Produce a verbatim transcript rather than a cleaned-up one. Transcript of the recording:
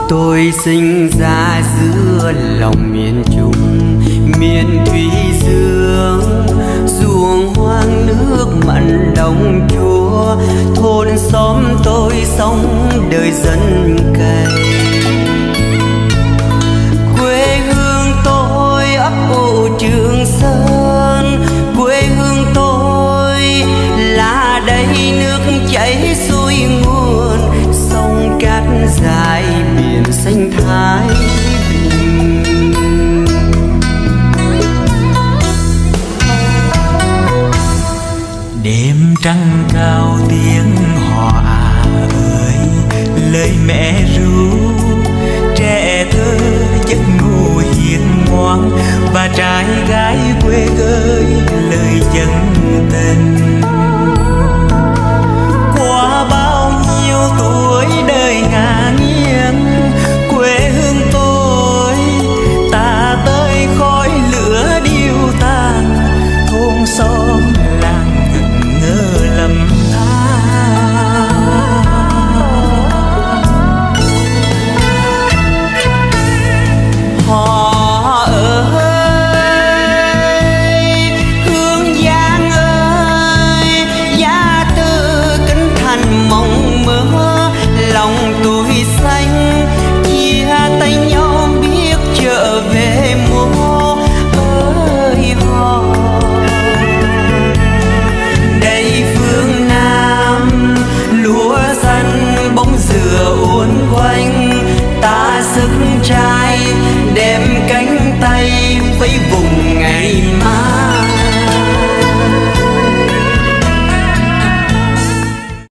Tôi sinh ra giữa lòng miền Trung, miền Thủy Dương, ruộng hoang nước mặn đồng chúa. Thôn xóm tôi sống đời dân cày,